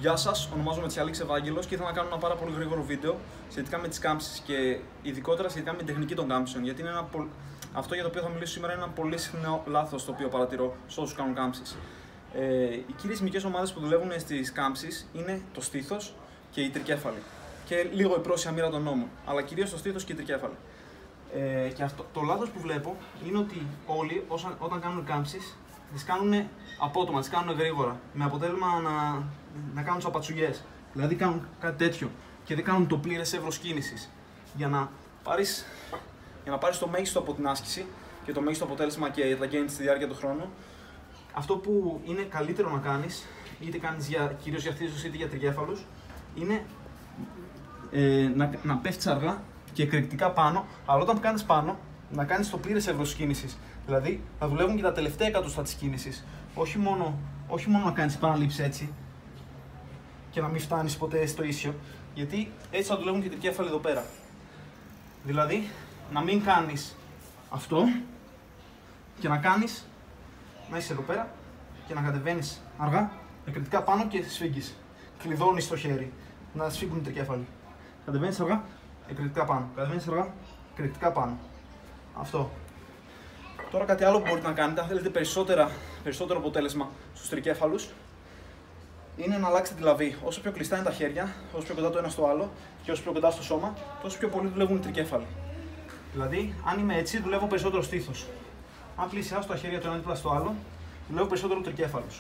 Γεια σας, ονομάζομαι Τσιαλίξ Ευάγγελος και ήθελα να κάνω ένα πάρα πολύ γρήγορο βίντεο σχετικά με τις κάμψεις και ειδικότερα σχετικά με την τεχνική των κάμψεων. Γιατί είναι αυτό για το οποίο θα μιλήσω σήμερα είναι ένα πολύ συχνό λάθος το οποίο παρατηρώ σε όσους κάνουν κάμψεις. Οι κύριες μυϊκές ομάδες που δουλεύουν στις κάμψεις είναι το στήθος και η τρικέφαλη. Και λίγο η πρόσια μοίρα των ώμων, αλλά κυρίως το στήθος και η τρικέφαλη. Και αυτό, το λάθος που βλέπω είναι ότι όλοι όταν κάνουν κάμψεις τις κάνουν απότομα, τις κάνουν γρήγορα. Με αποτέλεσμα να κάνουν τσαπατσουγιές. Δηλαδή κάνουν κάτι τέτοιο και δεν κάνουν το πλήρες εύρος κίνησης. Για να πάρεις το μέγιστο από την άσκηση και το μέγιστο αποτέλεσμα και τα gains στη διάρκεια του χρόνου, αυτό που είναι καλύτερο να κάνεις, είτε κάνεις κυρίως για θήσους είτε για τρικέφαλους, είναι να πέφτεις αργά και εκρηκτικά πάνω, αλλά όταν κάνεις πάνω, να κάνεις το πλήρες εύρος κίνησης. Δηλαδή, να δουλεύουν και τα τελευταία εκατοστά της κίνησης. Όχι μόνο να κάνεις επαναλήψεις έτσι και να μην φτάνεις ποτέ στο ίσιο, γιατί έτσι θα δουλεύουν και οι τρικέφαλοι εδώ πέρα. Δηλαδή, να μην κάνεις αυτό και να είσαι εδώ πέρα και να κατεβαίνεις αργά, εκρηκτικά πάνω και σφίγγεις. Κλειδώνεις το χέρι, να σφίγγουν οι τρικέφαλοι. Κατεβαίνεις αργά, εκρηκτικά πάνω. Κατεβαίνεις αργά, εκρηκτικά πάνω. Αυτό. Τώρα κάτι άλλο που μπορείτε να κάνετε, αν θέλετε περισσότερο αποτέλεσμα στους τρικέφαλους, είναι να αλλάξετε τη λαβή. Όσο πιο κλειστά είναι τα χέρια, όσο πιο κοντά το ένα στο άλλο και όσο πιο κοντά στο σώμα, τόσο πιο πολύ δουλεύουν οι τρικέφαλοι. Δηλαδή, αν είμαι έτσι, δουλεύω περισσότερο στήθος. Αν πλησιάσω τα χέρια το ένα δίπλα στο άλλο, δουλεύω περισσότερο τρικέφαλους.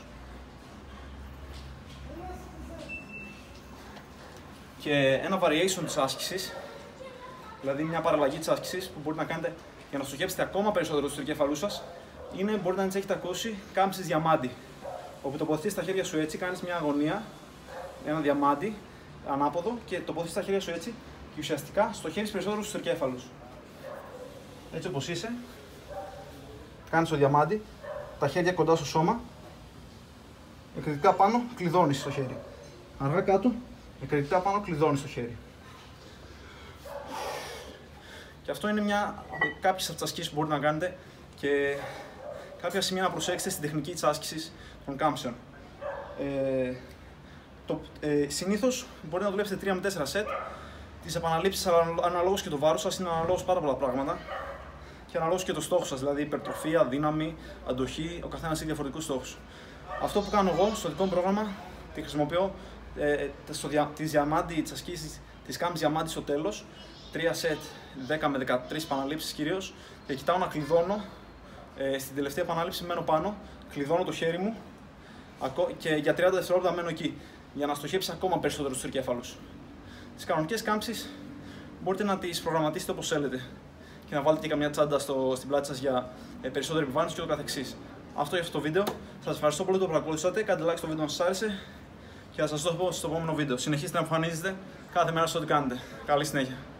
Και ένα variation της άσκησης, δηλαδή μια παραλλαγή της άσκησης που μπορείτε να κάνετε για να στοχεύσετε ακόμα περισσότερο στους τρικέφαλούς σας, είναι μπορείτε να τις έχετε ακούσει κάμψεις διαμάντι. Όπου τοποθετείς τα χέρια σου έτσι, κάνεις μια αγωνία, ένα διαμάντι ανάποδο και τοποθετείς τα χέρια σου έτσι και ουσιαστικά στοχεύεις περισσότερο στους τρικέφαλους. Έτσι όπως είσαι, κάνεις το διαμάντι, τα χέρια κοντά στο σώμα, εκρηκτικά πάνω κλειδώνεις το χέρι. Αργά κάτω, εκρηκτικά πάνω κλειδώνεις το χέρι. Και αυτό είναι κάποιες από τις ασκήσεις που μπορείτε να κάνετε και κάποια σημεία να προσέξετε στην τεχνική της άσκησης των κάμψεων. Συνήθως μπορείτε να δουλέψετε 3 με 4 σετ. Τις επαναλήψεις αναλόγως και το βάρος σας είναι αναλόγως πάρα πολλά πράγματα και αναλόγως και το στόχο σας, δηλαδή υπερτροφία, δύναμη, αντοχή, ο καθένας έχει διαφορετικούς στόχους. Αυτό που κάνω εγώ στο δικό μου πρόγραμμα, τη χρησιμοποιώ τις ασκήσεις της κάμψης διαμάντι στο τέλος. 3 σετ, 10 με 13 επαναλήψεις κυρίως και κοιτάω να κλειδώνω. Στην τελευταία επανάληψη μένω πάνω, κλειδώνω το χέρι μου και για 30 δευτερόλεπτα μένω εκεί για να στοχεύσει ακόμα περισσότερο στους τρικέφαλους. Τις κανονικές κάμψεις μπορείτε να τις προγραμματίσετε όπως θέλετε και να βάλετε και καμιά τσάντα στην πλάτη σας για περισσότερη επιβάρυνση και το καθεξής. Αυτό για αυτό το βίντεο. Σας ευχαριστώ πολύ που το παρακολουθήσατε. Κάντε like στο βίντεο αν σας άρεσε και θα σας το πω στο επόμενο βίντεο. Συνεχίστε να εμφανίζεστε κάθε μέρα σε ό,τι κάνετε. Καλή συνέχεια.